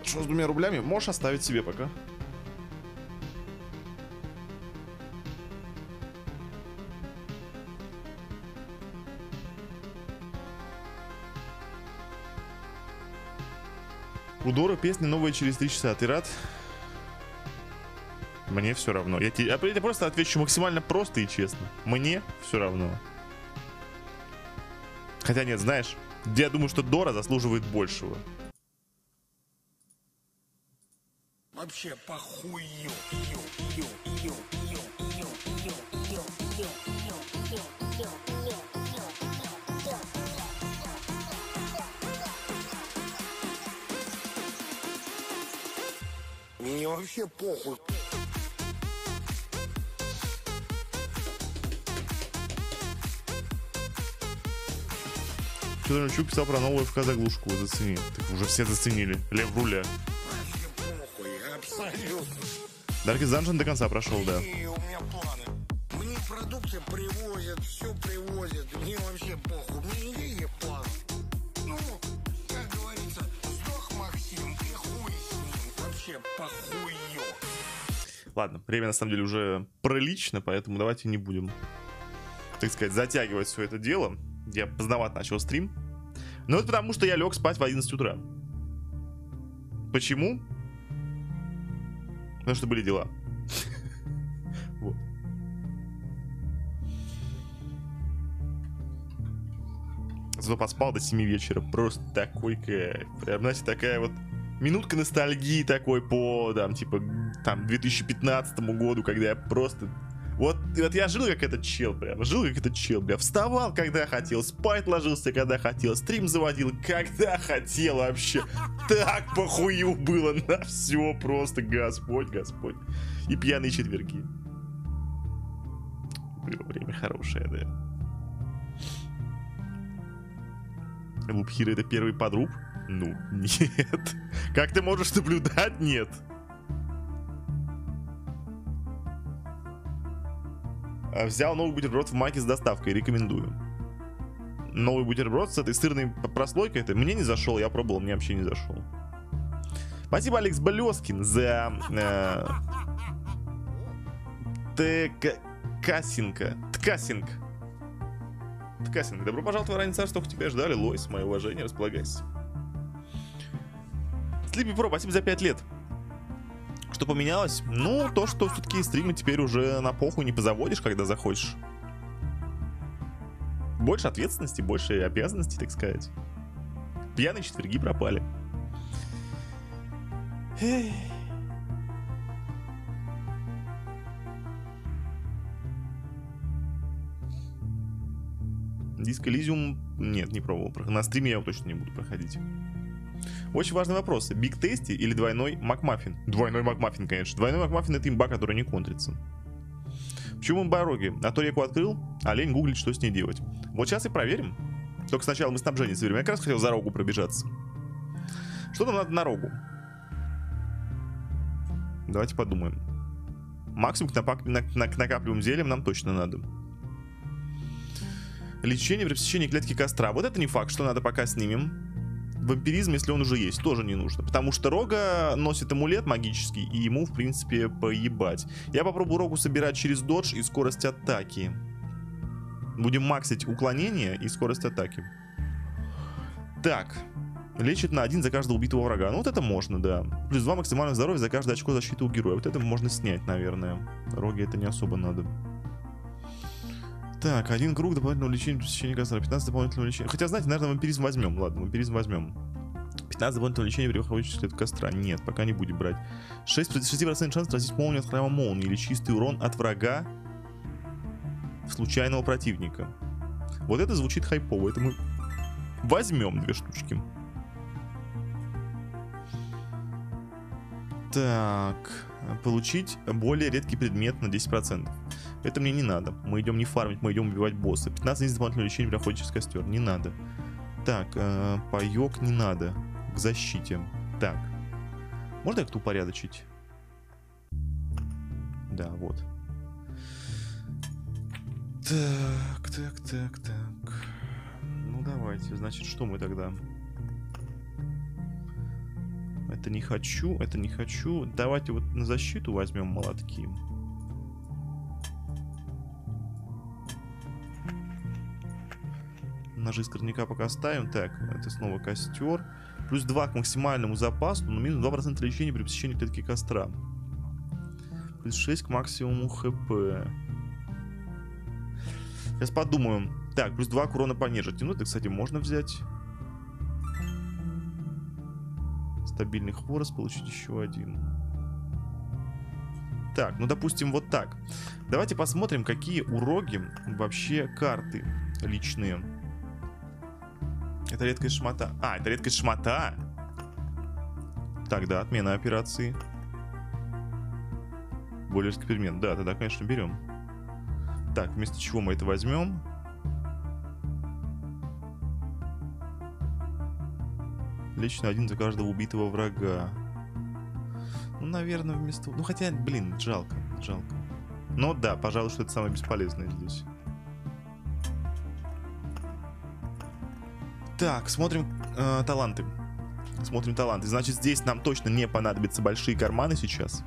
Что с 2 рублями? Можешь оставить себе пока. У Дора песня новая через 3 часа. Ты рад? Мне все равно. Я просто отвечу максимально просто и честно. Мне все равно. Хотя нет, знаешь, я думаю, что Дора заслуживает большего. Вообще похую. Мне вообще похуй. Что-то Чук писал про новую ФК заглушку. Зацени. Так уже все заценили. Лев в руле. Вообще похуй, абсолютно. Darkest Dungeon до конца прошел, да. И у меня планы. Мне продукты привозят, все привозят. Мне вообще похуй. У меня никаких планов. Ну, как говорится, сдох Максим и хуй с ним. Вообще похую. Ладно, время на самом деле уже прилично, поэтому давайте не будем, так сказать, затягивать все это дело. Я поздновато начал стрим. Но это потому, что я лег спать в 11 утра. Почему? Потому что были дела. Вот. Зато поспал до 7 вечера. Просто такой кайф. Прям, знаете, такая вот минутка ностальгии такой по, типа, 2015 году, когда я просто... Вот я жил как этот чел, прям. Жил как этот чел, бля. Вставал, когда хотел. Спать ложился, когда хотел. Стрим заводил, когда хотел вообще. Так похую было на все просто. Господь, Господь. И пьяные четверги. Было время хорошее, да. Лупхир — это первый подруг? Ну, нет. Как ты можешь наблюдать? Нет. Взял новый бутерброд в маке с доставкой, рекомендую. Новый бутерброд с этой сырной прослойкой, это мне не зашел, я пробовал, мне вообще не зашел. Спасибо, Алекс Болескин, за Ткасинг. Добро пожаловать в Раннее Царство, к тебе ждали. Лойс, мое уважение, располагайся. Sleepy Pro, спасибо за 5 лет. Что поменялось? Ну, то, что все-таки стримы теперь уже на похуй не позаводишь, когда захочешь. Больше ответственности, больше обязанностей, так сказать. Пьяные четверги пропали. Эй. Диско Элизиум нет, не пробовал. На стриме я его точно не буду проходить. Очень важный вопрос. Биг Тести или двойной Макмаффин? Двойной Макмаффин, конечно. Двойной Макмаффин — это имба, которая не контрится. Почему имба Роги? А то реку открыл, а лень гуглить, что с ней делать. Вот сейчас и проверим. Только сначала мы снабжение соберем. Я как раз хотел за Рогу пробежаться. Что нам надо на Рогу? Давайте подумаем. Максимум к накапливаемым зельям нам точно надо. Лечение при посещении клетки костра. Вот это не факт, что надо пока снимем. Вампиризм, если он уже есть, тоже не нужно. Потому что Рога носит амулет магический, и ему, в принципе, поебать. Я попробую Рогу собирать через додж и скорость атаки. Будем максить уклонение и скорость атаки. Так. Лечит на 1 за каждого убитого врага. Ну, вот это можно, да. Плюс 2 максимального здоровья за каждое очко защиты у героя. Вот это можно снять, наверное. Роге это не особо надо. Так, 1 круг дополнительного лечения при посещении костра, 15 дополнительного лечения. Хотя, знаете, наверное, вампиризм возьмем. Ладно, вампиризм возьмем. 15 дополнительного лечения при выходе из костра. Нет, пока не будем брать. 6% шанс тратить молнию от храма молнии или чистый урон от врага случайного противника. Вот это звучит хайпово. Это мы возьмем 2 штучки. Так, получить более редкий предмет на 10%. Это мне не надо. Мы идем не фармить, мы идем убивать босса. 15 дополнительного лечения при охоте через костер. Не надо. Так, паёк не надо. К защите. Так. Можно я как-то упорядочить? Да, вот. Так. Ну давайте. Значит, что мы тогда? Это не хочу, это не хочу. Давайте вот на защиту возьмем молотки. Ножи скорняка пока ставим. Так, это снова костер. Плюс 2 к максимальному запасу, но минус 2% лечения при посещении клетки костра. Плюс 6 к максимуму хп. Сейчас подумаем. Так, плюс 2 к урона по нежити. Ну, это, кстати, можно взять. Стабильный хворост, получить еще один. Так, ну, допустим, вот так. Давайте посмотрим, какие уроги вообще карты личные. Это редкость шмота. А, это редкость шмота. Тогда отмена операции. Более эксперимент. Да, тогда, конечно, берем. Так, вместо чего мы это возьмем? Лично один за каждого убитого врага. Ну, наверное, вместо... Ну, хотя, блин, жалко, жалко. Но да, пожалуй, что это самое бесполезное здесь. Так, смотрим таланты. Смотрим таланты. Значит, здесь нам точно не понадобятся большие карманы сейчас.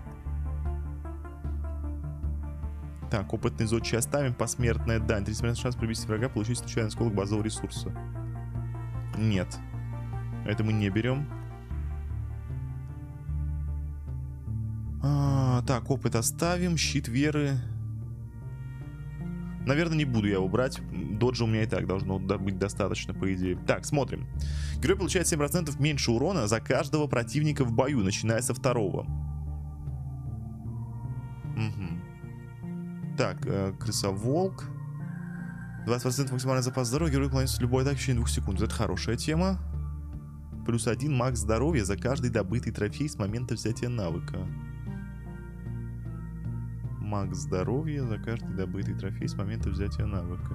Так, опытный зодчий оставим. Посмертная дань. 30% шанс пробить врага, получить случайный осколок базового ресурса. Нет. Это мы не берем. Так, опыт оставим. Щит веры. Наверное, не буду я его брать. Доджа у меня и так должно быть достаточно, по идее. Так, смотрим. Герой получает 7% меньше урона за каждого противника в бою, начиная со второго. Угу. Так, крысоволк. 20% максимальный запас здоровья. Герой уклоняется с любой атаки в течение 2 секунд. Это хорошая тема. Плюс 1 макс здоровья за каждый добытый трофей с момента взятия навыка. Макс здоровья за каждый добытый трофей с момента взятия навыка.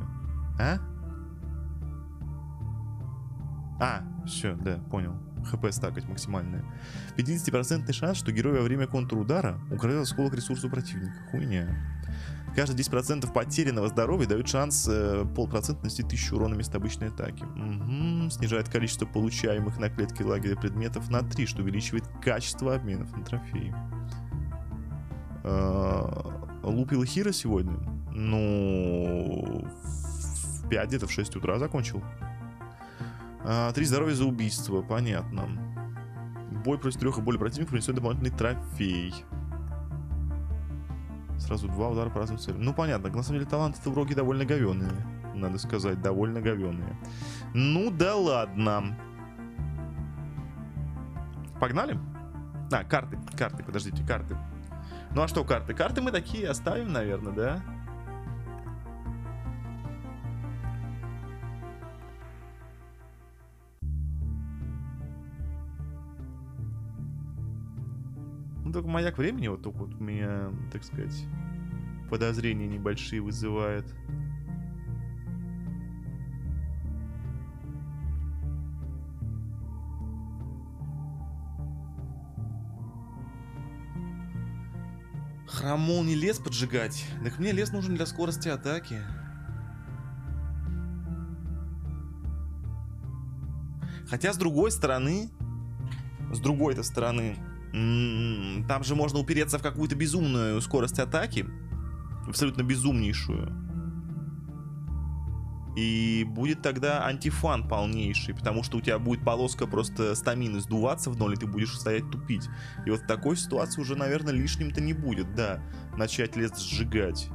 Все, да, понял. ХП стакать максимальное. 50% шанс, что герой во время контрудара украдет осколок ресурса противника. Хуйня. Каждые 10% потерянного здоровья дают шанс 0,5% нанести 1000 урона вместо обычной атаки. Угу. Снижает количество получаемых на клетке лагеря предметов на 3, что увеличивает качество обменов на трофеи. Лупил Хира сегодня? Ну, в 5, где-то в 6 утра закончил. 3 здоровья за убийство, понятно. Бой против 3 и более противников принесет дополнительный трофей. Сразу 2 удара по разным целям. Ну, понятно, на самом деле таланты-то в роге довольно говёные. Надо сказать, довольно говёные. Ну да ладно. Погнали? Карты, подождите, карты. Ну а что карты? Карты мы такие оставим, наверное, да? Ну только маяк времени вот только вот у меня, так сказать, подозрения небольшие вызывает. Хромол не лес поджигать. Так мне лес нужен для скорости атаки. Хотя с другой стороны, там же можно упереться в какую-то безумную скорость атаки. Абсолютно безумнейшую. И будет тогда антифан полнейший, потому что у тебя будет полоска просто стамины сдуваться в ноль, и ты будешь стоять тупить. И вот в такой ситуации уже, наверное, лишним-то не будет, да, начать лес сжигать.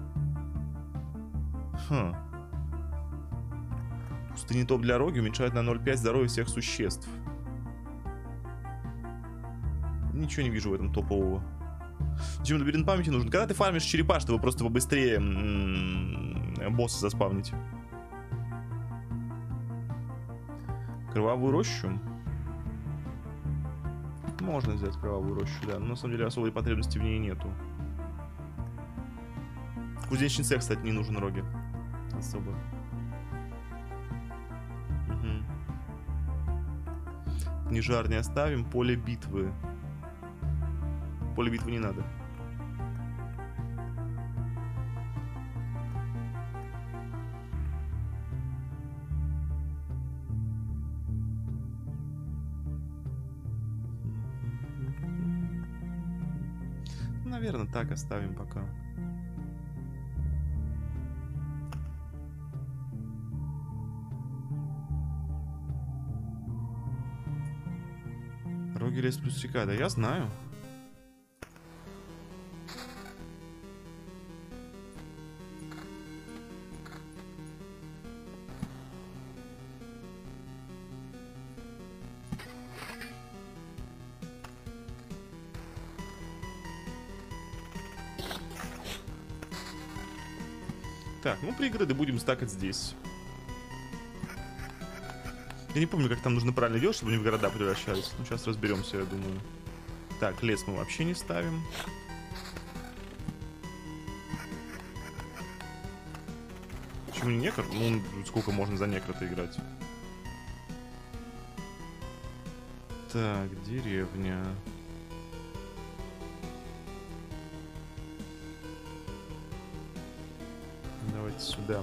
Пустыни топ для роги уменьшает на 0,5 здоровья всех существ. Ничего не вижу в этом топового. Зачем лабиринт памяти нужен? Когда ты фармишь черепа, чтобы просто побыстрее босса заспавнить. Кровавую рощу? Можно взять кровавую рощу, да. Но на самом деле особой потребности в ней нету. В кузнечнице, кстати, не нужен роги. Особо. Угу. Книжар не оставим. Поле битвы. Поле битвы не надо. Наверное, так оставим пока. Роги лес плюс река. Да я знаю. Так, ну пригороды будем стакать здесь. Я не помню, как там нужно правильно делать, чтобы они в города превращались. Ну, сейчас разберемся, я думаю. Так, лес мы вообще не ставим. Почему не некр? Ну, сколько можно за некра-то играть? Так, деревня. Давайте сюда.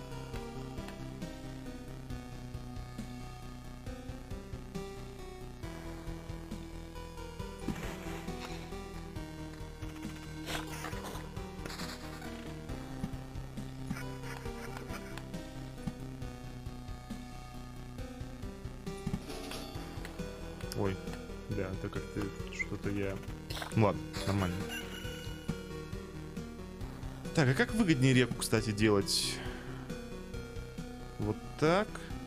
Ой, да, это как-то что-то я... Ну ладно, нормально. Так, а как выгоднее реку, кстати, делать? Вот так.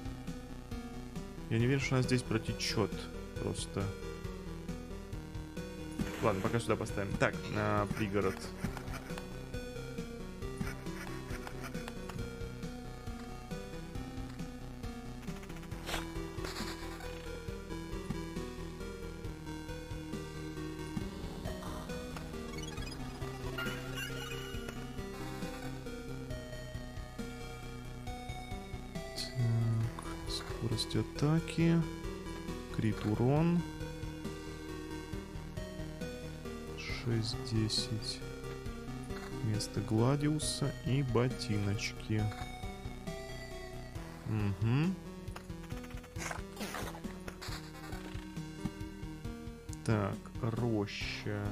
Я не уверен, что она здесь протечет. Просто. Ладно, пока сюда поставим. Так, на пригород. Скорость атаки, крит урон 6-10, место Гладиуса и ботиночки. Угу. Так, роща.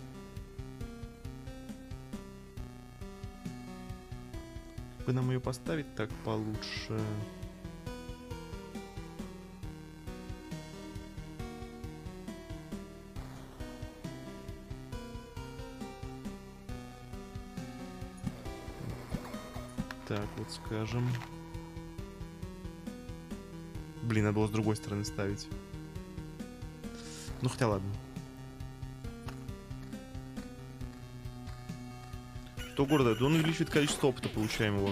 Как бы нам ее поставить так получше? Так, вот скажем. Блин, надо было с другой стороны ставить. Ну, хотя ладно. Что города? Да он увеличивает количество опыта получаемого.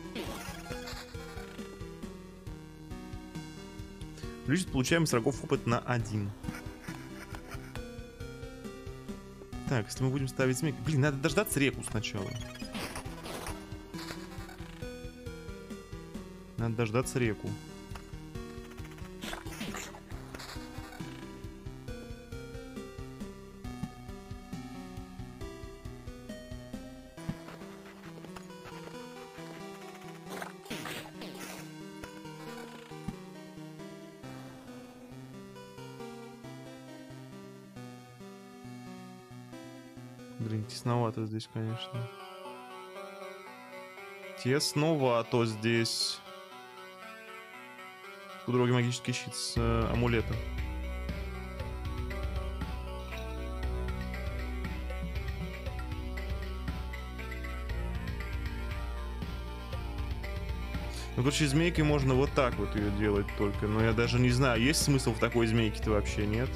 Увеличивает получаемый с врагов опыт на 1. Так, если мы будем ставить змей... Блин, надо дождаться реку сначала. Надо дождаться реку. Блин, тесновато здесь, конечно. Тесновато здесь. У дороги магический щит с амулетом. Ну, короче, змейкой можно вот так вот ее делать только. Но я даже не знаю, есть смысл в такой змейке-то вообще, нет?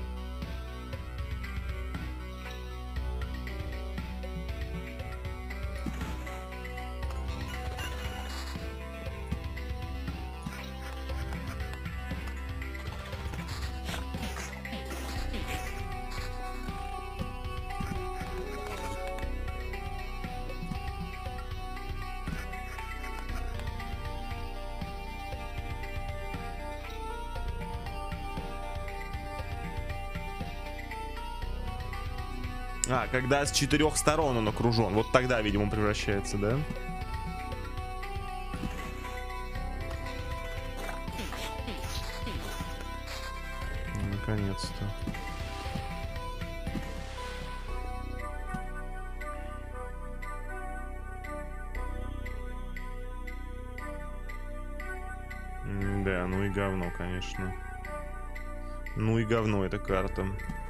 А, когда с 4 сторон он окружен. Вот тогда, видимо, превращается, да? Наконец-то. говно, конечно. Ну и говно эта карта.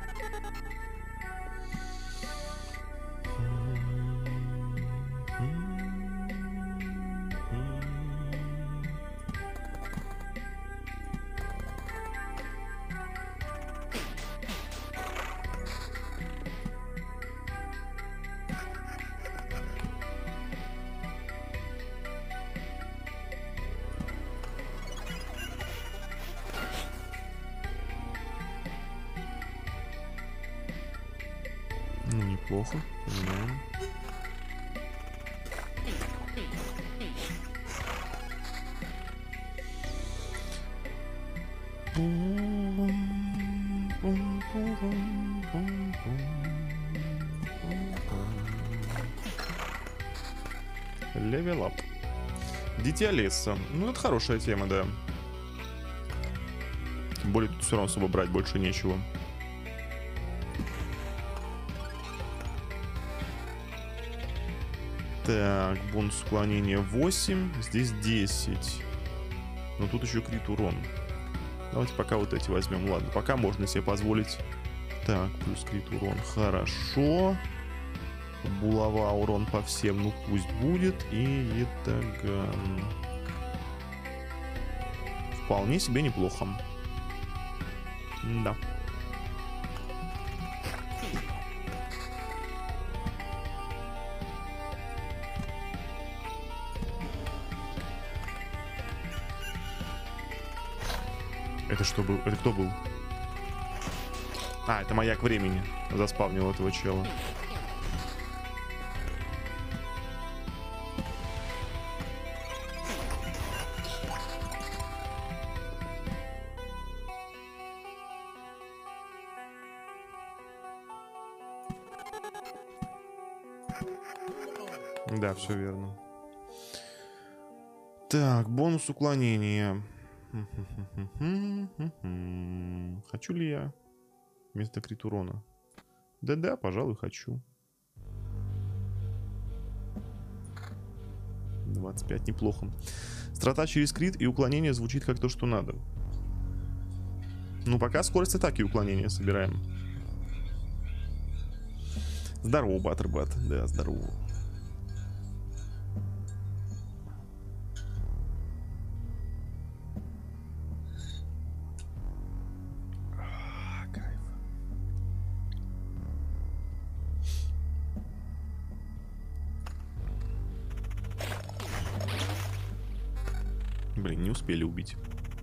Ну, неплохо. Понимаем. Левел ап. Дитя леса. Ну, это хорошая тема, да. Тем более тут все равно особо брать больше нечего. Так, бонус уклонения 8. Здесь 10. Но тут еще крит урон. Давайте пока вот эти возьмем. Ладно, пока можно себе позволить. Так, плюс крит урон. Хорошо. Булава урон по всем. Ну пусть будет. И ятаган. Вполне себе неплохо. Да. Это что был? Это кто был? А, это маяк времени. Заспавнил этого чела. Да, все верно. Так, бонус уклонения. Хочу ли я вместо крит урона? Да-да, пожалуй, хочу. 25, неплохо. Страта через крит и уклонение звучит как то, что надо. Ну, пока скорость атаки и уклонения собираем. Здорово, Баттербат. Да, здорово. Блин, не успели убить.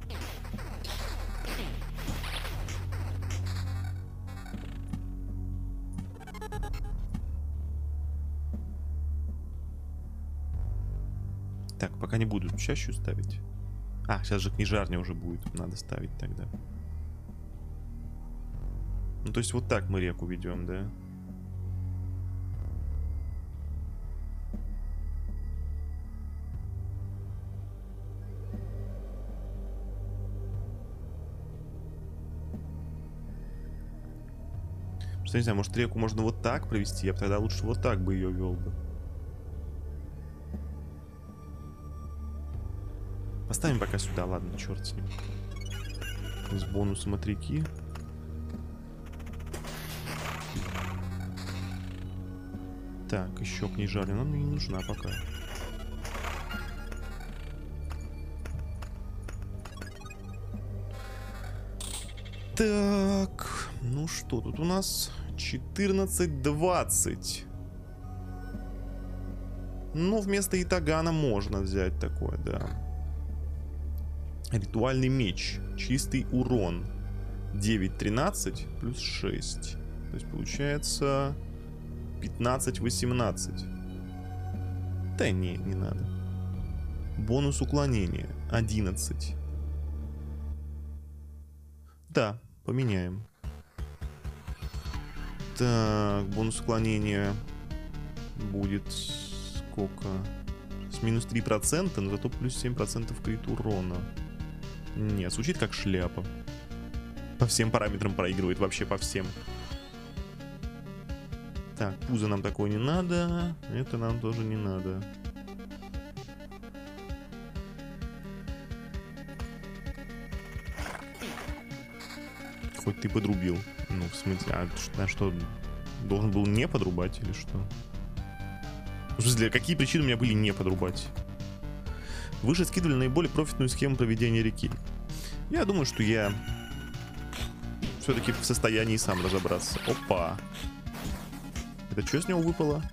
Так, пока не буду чащу ставить. А, сейчас же книжарня уже будет. Надо ставить тогда. Ну, то есть вот так мы реку ведем, да? Что, не знаю, может реку можно вот так провести, я бы тогда лучше вот так бы ее вел бы. Поставим пока сюда, ладно, черт с ним. С бонусом от реки. Так, еще книжарня, но мне не нужна пока. Так, ну что тут у нас? 14-20. Ну, вместо ятагана можно взять такое, да. Ритуальный меч. Чистый урон. 9-13 плюс 6. То есть получается 15-18. Да не, не надо. Бонус уклонения. 11. Да, поменяем. Так, бонус уклонения будет сколько? С минус 3%, но зато плюс 7% крит урона. Нет, звучит как шляпа. По всем параметрам проигрывает, вообще по всем. Так, пузо нам такое не надо. Это нам тоже не надо. Хоть ты подрубил. Ну, в смысле, а что, должен был не подрубать или что? В смысле, какие причины у меня были не подрубать? Выше скидывали наиболее профитную схему проведения реки. Я думаю, что я все-таки в состоянии сам разобраться. Опа. Это что с него выпало?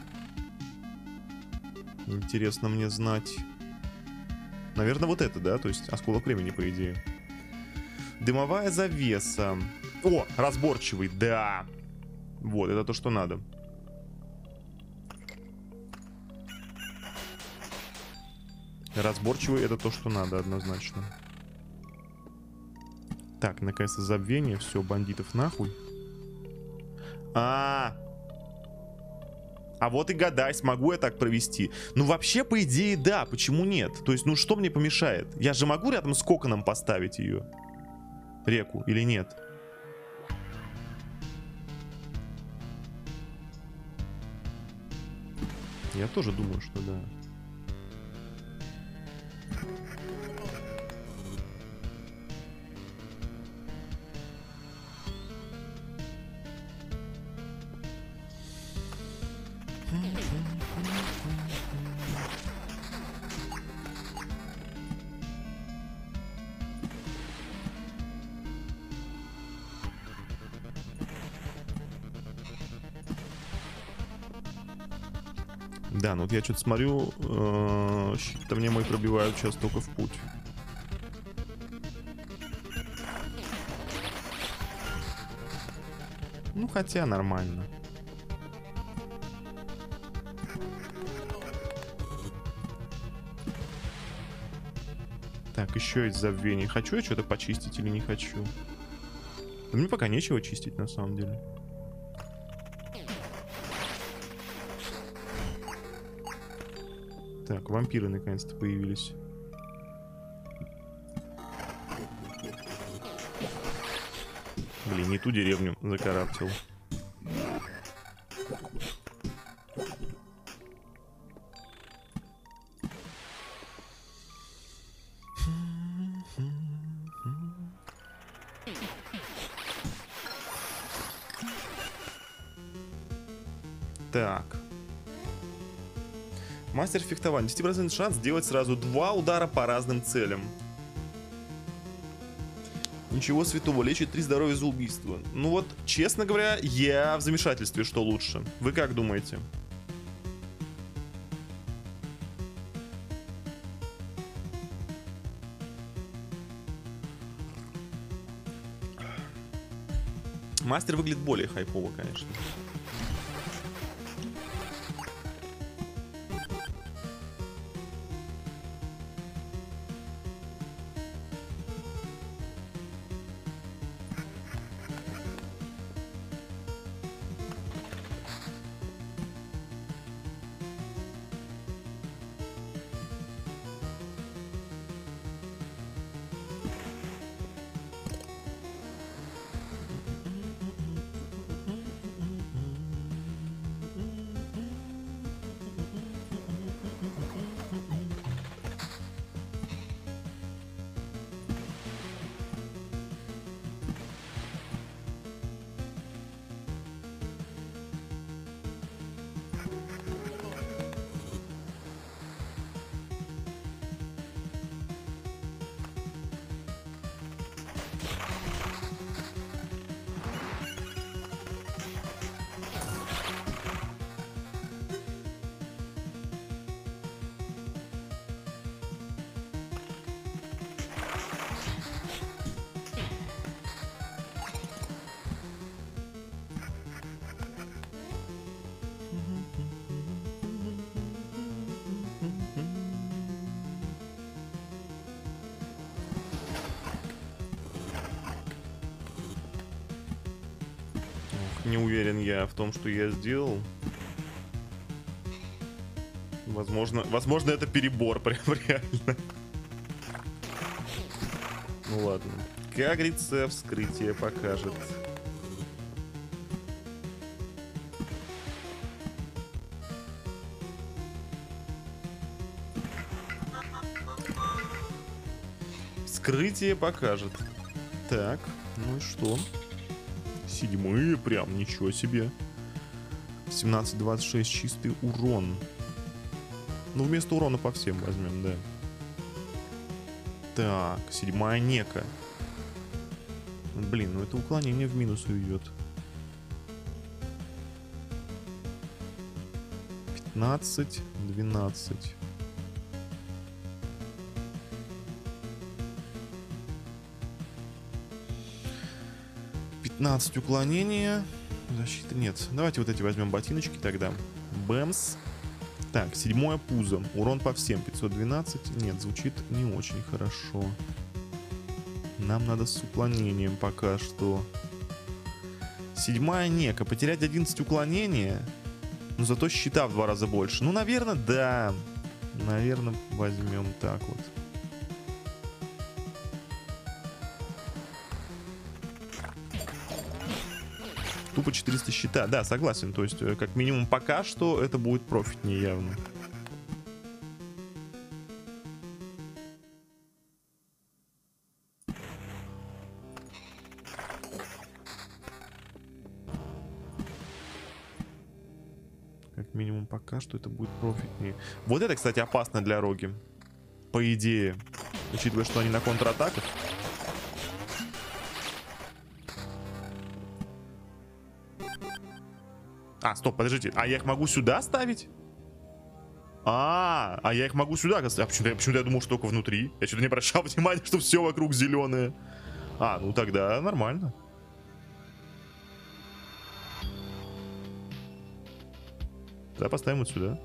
Интересно мне знать. Наверное, вот это, да? То есть осколок времени, по идее. Дымовая завеса. О, разборчивый, да. Вот, это то, что надо. Разборчивый — это то, что надо, однозначно. Так, наконец-то забвение. Все, бандитов нахуй. А вот и гадай, смогу я так провести. Ну, вообще, по идее, да. Почему нет? То есть, ну, что мне помешает? Я же могу рядом с коконом поставить ее? Реку или нет? Я тоже думаю, что да. Да, ну вот я что-то смотрю, щит-то мне мой пробивают сейчас только в путь. Ну, хотя нормально. Так, еще есть забвение. Хочу я что-то почистить или не хочу? Да мне пока нечего чистить, на самом деле. Так, вампиры наконец-то появились. Блин, не ту деревню закараптил. Так. Мастер фехтования. 10% шанс сделать сразу 2 удара по разным целям. Ничего святого, лечит 3 здоровья за убийство. Ну вот, честно говоря, я в замешательстве, что лучше. Вы как думаете? Мастер выглядит более хайпово, конечно. Не уверен я в том, что я сделал. Возможно, это перебор, прям реально. Ну ладно. Как говорится, вскрытие покажет. Вскрытие покажет. Так, ну и что? 7 прям, ничего себе. 17-26 чистый урон. Ну, вместо урона по всем возьмем, да. Так, 7 нека. Блин, ну это уклонение в минус уйдет. 15, 12. Уклонения. Защиты нет. Давайте вот эти возьмем ботиночки тогда. Бэмс. Так, 7 пузо. Урон по всем. 512. Нет, звучит не очень хорошо. Нам надо с уклонением пока что. 7 нека. Потерять 11 уклонения. Но зато щита в 2 раза больше. Ну, наверное, да. Наверное, возьмем так вот. Тупо 400 щита. Да, согласен. То есть, как минимум, пока что это будет профитнее явно. Как минимум, пока что это будет профитнее. Вот это, кстати, опасно для Роги. По идее. Учитывая, что они на контратаках. А, стоп, подождите. А я их могу сюда ставить? А я их могу сюда ставить. Почему-то я думал, что только внутри. Я что-то не обращал внимания, что все вокруг зеленое. А, ну тогда нормально. Тогда поставим вот сюда.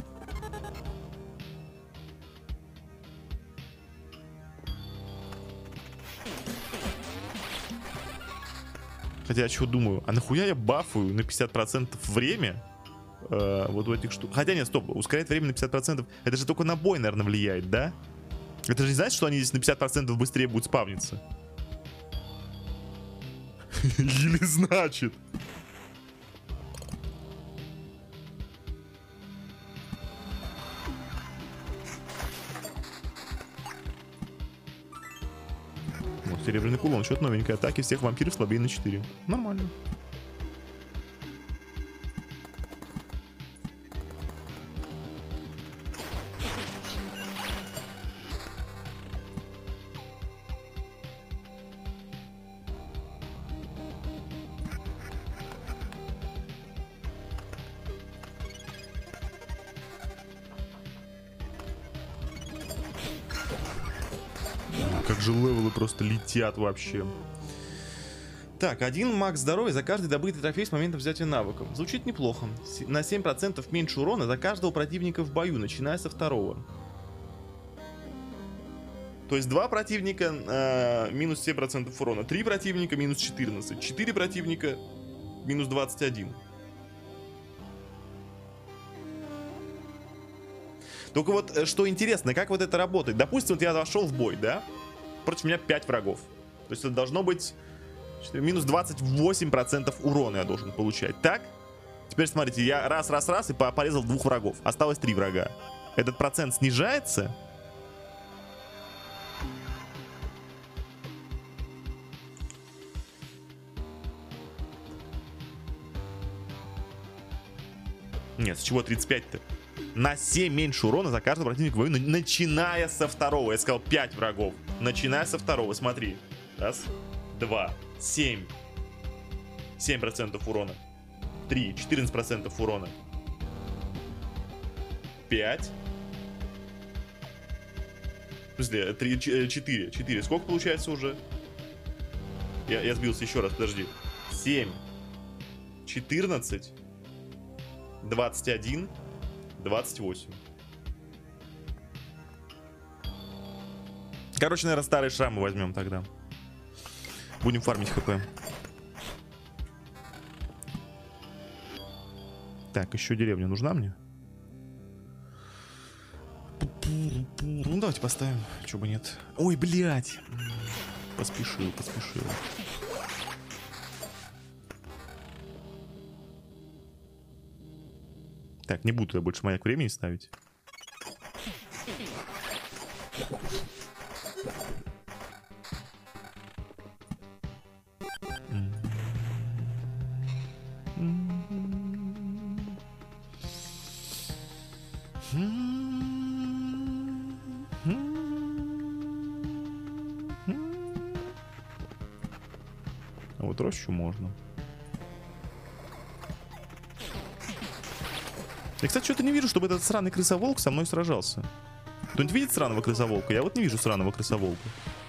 Хотя я чего думаю, а нахуя я бафаю на 50% время вот у этих штук? Хотя нет, стоп, ускоряет время на 50%. Это же только на бой, наверное, влияет, да? Это же не значит, что они здесь на 50% быстрее будут спавниться? Или значит? Серебряный кулон, что-то новенькое. Атаки всех вампиров слабее на 4. Нормально. Как же левелы просто летят вообще. Так, 1 макс здоровья за каждый добытый трофей с момента взятия навыков. Звучит неплохо. На 7% меньше урона за каждого противника в бою, начиная со 2-го. То есть 2 противника минус 7% урона, 3 противника минус 14, 4 противника минус 21. Только вот что интересно, как вот это работает. Допустим, вот я зашел в бой, да? Против меня 5 врагов. То есть это должно быть минус 28% урона я должен получать. Так? Теперь смотрите, я раз и порезал 2 врагов. Осталось 3 врага. Этот процент снижается. Нет, с чего 35-то? На 7 меньше урона за каждого противника в бою, начиная со 2-го. Я сказал 5 врагов. Начиная со 2-го, смотри. Раз, 2, 7. 7% урона. 3, 14% урона. 5. В смысле, 3, 4. 4. Сколько получается уже? Я сбился еще раз, подожди. 7. 14. 21. 28. Короче, наверное, старые шрамы возьмем тогда. Будем фармить хп. Так, еще деревня нужна мне? Ну, давайте поставим. Чего бы нет. Ой, блядь. Поспешил. Так, не буду я больше маяк времени ставить. А вот рощу можно. Я, кстати, что-то не вижу, чтобы этот сраный крысоволк со мной сражался. Кто-нибудь видит сраного крысоволка? Я вот не вижу сраного крысоволка.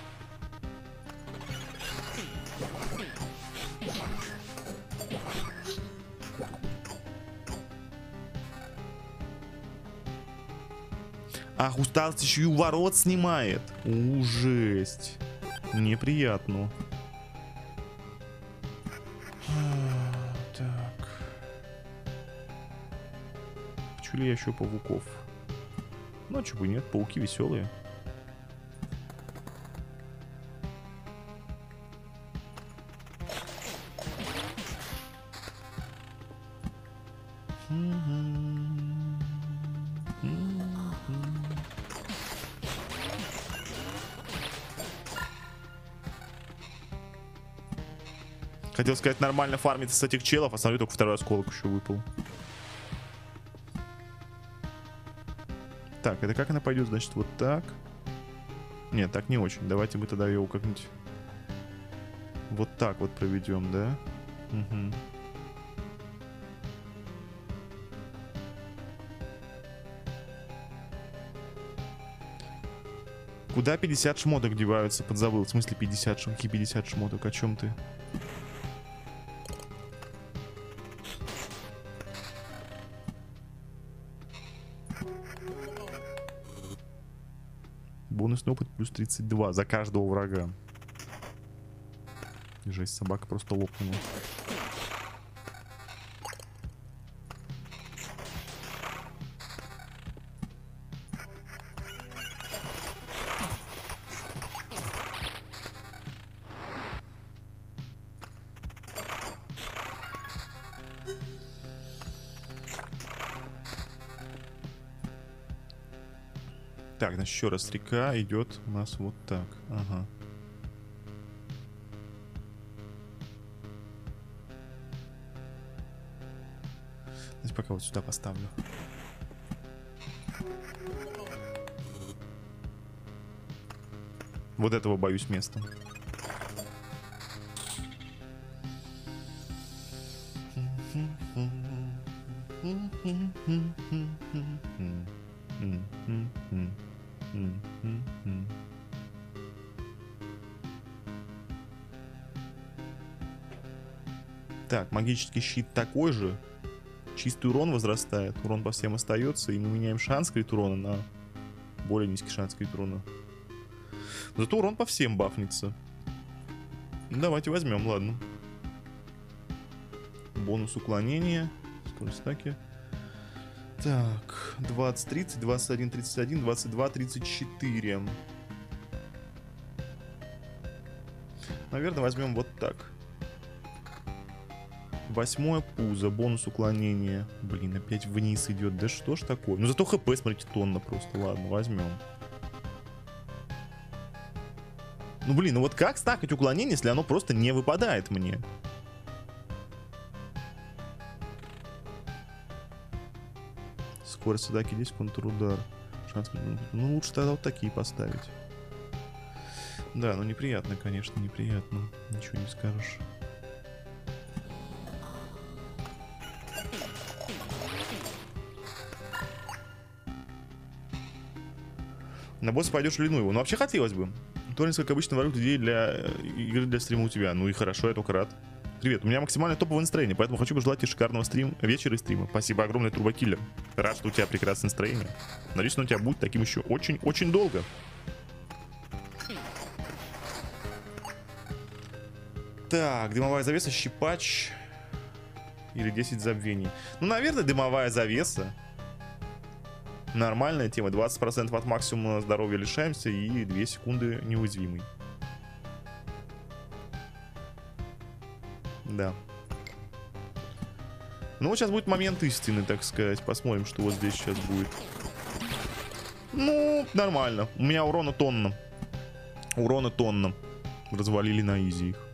Ах, усталость еще и у ворот снимает. Жесть. Неприятно. Так. Хочу ли я еще пауков? Ну, а чего бы нет, пауки веселые. Хотел сказать, нормально фармиться с этих челов, а смотрю, только второй осколок еще выпал. Так, это как она пойдет? Значит, вот так. Нет, так не очень. Давайте мы тогда его как-нибудь вот так вот проведем, да? Угу. Куда 50 шмоток деваются? Подзабыл. В смысле 50 шмоток? Какие 50 шмоток? О чем ты? Бонусный опыт плюс 32 за каждого врага. Жесть, собака просто лопнула. Так, значит, еще раз река идет у нас вот так. Ага. Значит, пока вот сюда поставлю. Вот этого боюсь места. Так, магический щит такой же. Чистый урон возрастает. Урон по всем остается. И мы меняем шанс крит урона на более низкий шанс крит урона. Зато урон по всем бафнется. Ну, давайте возьмем, ладно. Бонус уклонения. Скорость атаки. Так, 20, 30, 21, 31, 22, 34. Наверное, возьмем вот так. 8 пузо, бонус уклонения. Блин, опять вниз идет. Да что ж такое? Ну зато хп, смотрите, тонна просто. Ладно, возьмем. Ну блин, ну вот как стакать уклонение, если оно просто не выпадает мне? Скорость атаки здесь, контрудар. Шанс... Ну лучше тогда вот такие поставить. Да, ну неприятно, конечно, неприятно. Ничего не скажешь. На босса пойдешь или ну его? Ну вообще хотелось бы. Торренс, как обычно, ворует идеи для игры для стрима у тебя. Ну и хорошо, я только рад. Привет, у меня максимально топовое настроение, поэтому хочу пожелать тебе шикарного вечера и стрима. Спасибо огромное, Турбокиллер. Рад, что у тебя прекрасное настроение. Надеюсь, оно у тебя будет таким еще очень-очень долго. Так, дымовая завеса, щипач. Или 10 забвений. Ну, наверное, дымовая завеса. Нормальная тема. 20% от максимума здоровья лишаемся и 2 секунды неуязвимый. Да. Ну, вот сейчас будет момент истины, так сказать. Посмотрим, что вот здесь сейчас будет. Ну, нормально. У меня урона тонна. Урона тонна. Развалили на изи их.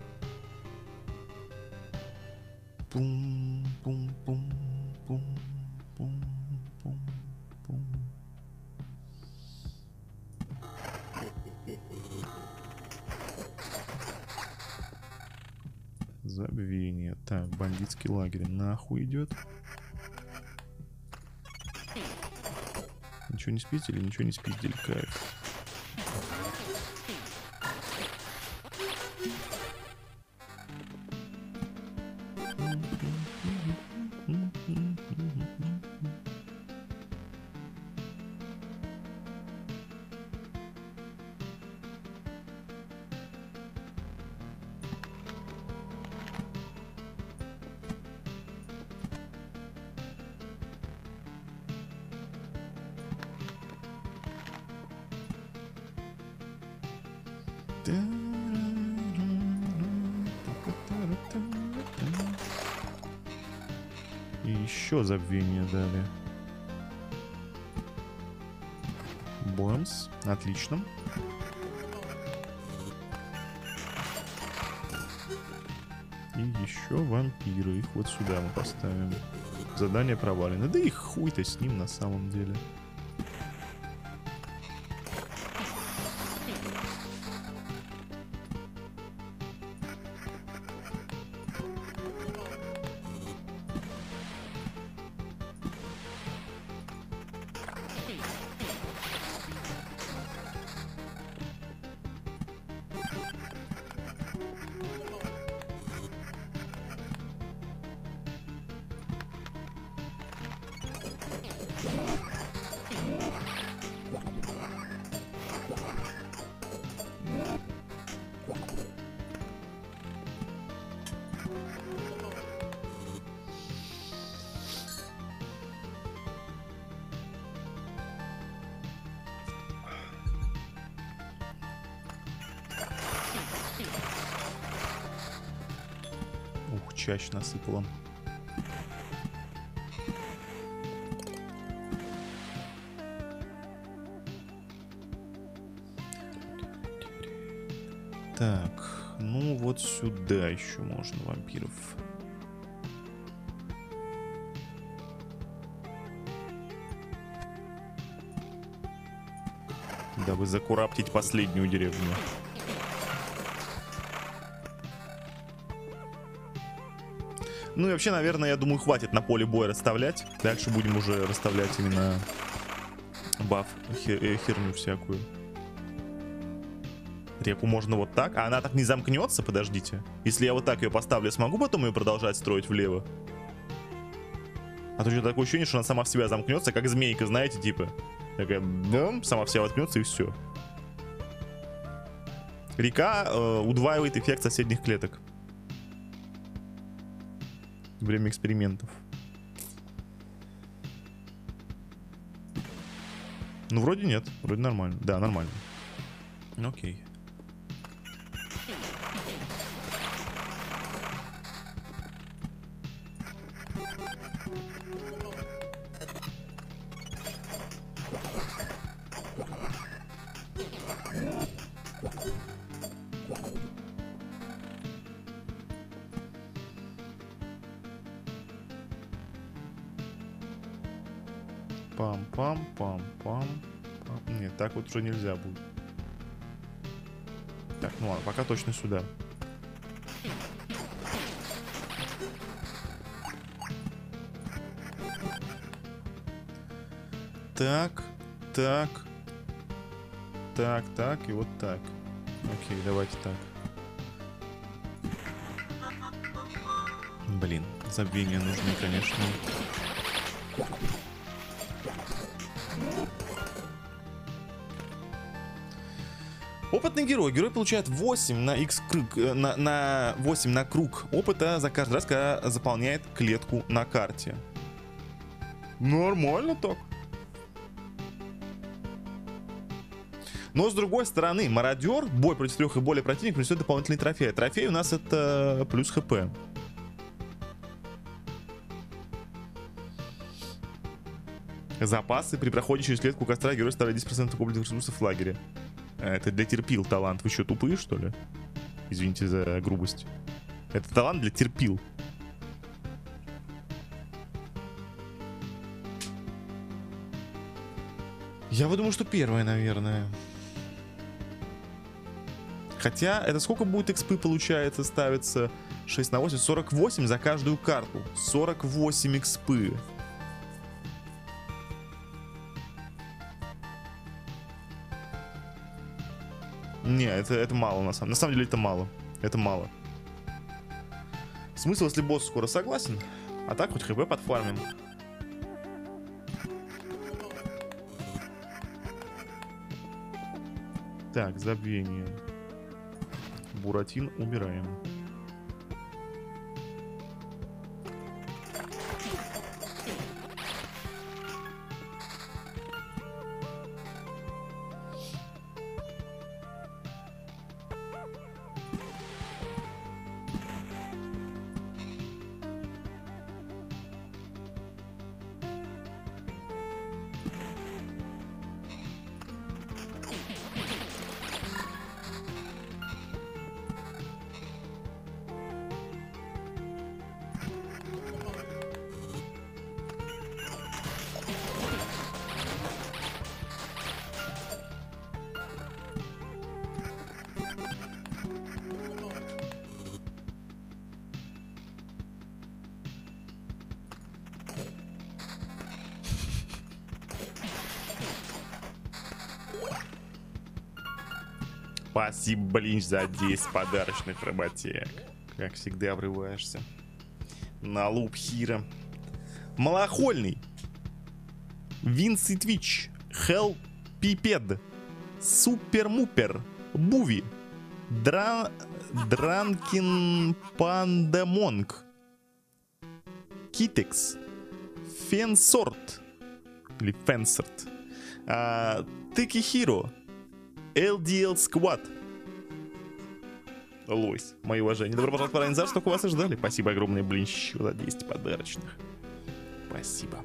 Пум-пум-пум-пум-пум-пум. Забвение. Так, бандитский лагерь нахуй идет. Ничего не спиздили, ничего не спиздили, кайф. И еще забвение дали. Бомс. Отлично. И еще вампиры. Их вот сюда мы поставим. Задание провалено. Да и хуй-то с ним на самом деле. Ух, чаще насыпало. Так, ну вот сюда еще можно вампиров. Дабы закураптить последнюю деревню. Ну и вообще, наверное, я думаю, хватит на поле боя расставлять. Дальше будем уже расставлять именно баф, херню всякую. Реку можно вот так. А она так не замкнется? Подождите. Если я вот так ее поставлю, смогу потом ее продолжать строить влево? А то что-то такое ощущение, что она сама в себя замкнется, как змейка, знаете, типа. Такая, да, сама в себя воткнется и все. Река удваивает эффект соседних клеток. Время экспериментов. Ну, вроде нет. Вроде нормально. Да, нормально. Окей. Пам-пам-пам-пам. Нет, так вот уже нельзя будет. Так, ну ладно, пока точно сюда. Так, так. Так, так и вот так. Окей, давайте так. Блин, забвения нужны, конечно. Опытный герой. Герой получает 8 на X круг, на 8 на круг опыта за каждый раз, когда заполняет клетку на карте. Нормально так. Но с другой стороны, мародер, бой против 3 и более противников принесет дополнительный трофей. Трофей у нас это плюс хп. Запасы. При проходе через клетку костра герой ставит 10% накопленных ресурсов в лагере. Это для терпил талант. Вы что, тупые, что ли? Извините за грубость. Это талант для терпил. Я вот думаю, что первое, наверное. Хотя, это сколько будет экспы получается ставится? 6 на 8, 48 за каждую карту. 48 экспы. Не, это мало на самом деле это мало. Это мало. Смысл, если босс скоро, согласен. А так хоть хп подфармим. Так, забвение. Буратин убираем. Спасибо, Линч, за 10 подарочных работег. Как всегда, врываешься. На луп Хира. Малохольный. Винси Твич. Хелл Пипед. Супер Мупер. Буви. Дранкин Пандемонг. Китекс. Фенсорт. Или Фенсорт. Текихиро. LDL Squad. Лойс, мои уважения. Добро пожаловать в Паранизар, столько вас и ждали. Спасибо огромное, блин, еще за 10 подарочных. Спасибо.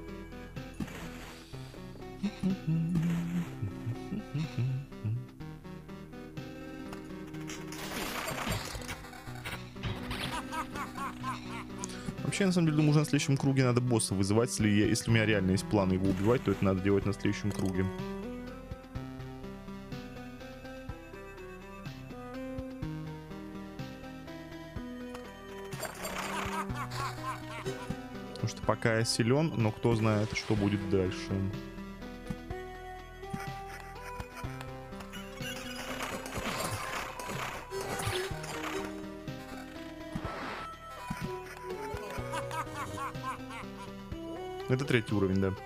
Вообще, на самом деле, думаю, уже на следующем круге надо босса вызывать. Если у меня реально есть план его убивать, то это надо делать на следующем круге. Потому что пока я силен, но кто знает, что будет дальше. Это 3-й уровень, да.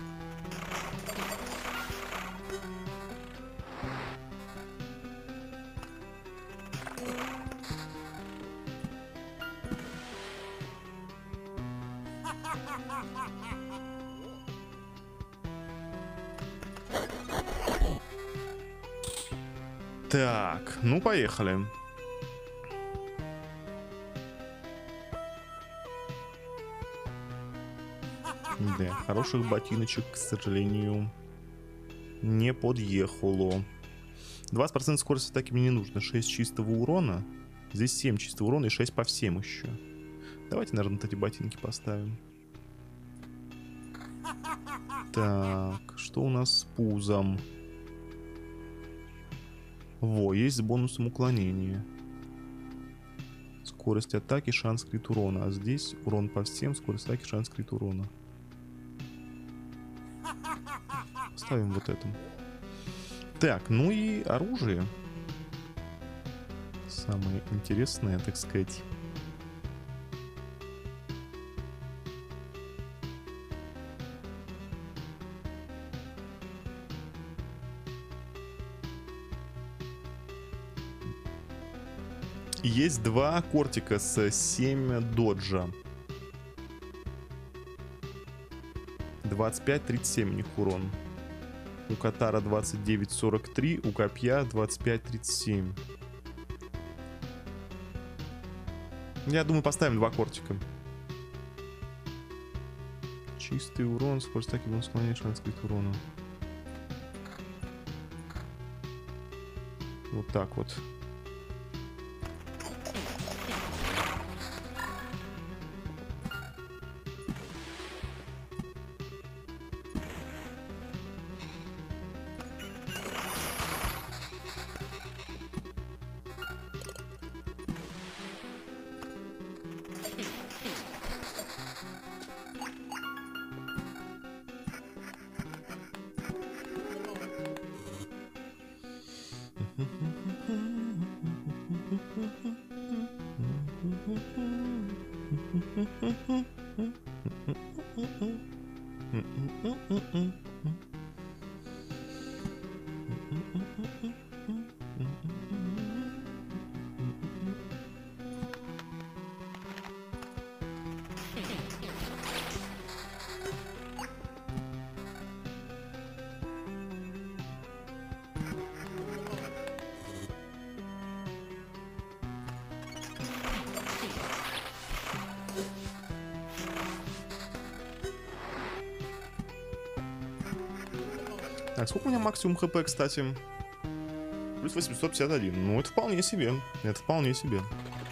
Так, ну поехали. Да, хороших ботиночек, к сожалению, не подъехало. 20% скорости атаки мне не нужно. 6 чистого урона. Здесь 7 чистого урона и 6 по всем еще. Давайте, наверное, вот эти ботинки поставим. Так, что у нас с пузом? Во, есть с бонусом уклонения. Скорость атаки, шанс крит урона. А здесь урон по всем, скорость атаки, шанс крит урона. Ставим вот это. Так, ну и оружие. Самое интересное, так сказать. Есть 2 кортика с 7 доджа. 25-37 у них урон. У Катара 29-43, у Копья 25-37. Я думаю, поставим 2 кортика. Чистый урон, скорость атаки, бонус склонения, шанс крит урона. Вот так вот. Так, сколько у меня максимум хп, кстати? Плюс 851. Ну, это вполне себе. Это вполне себе.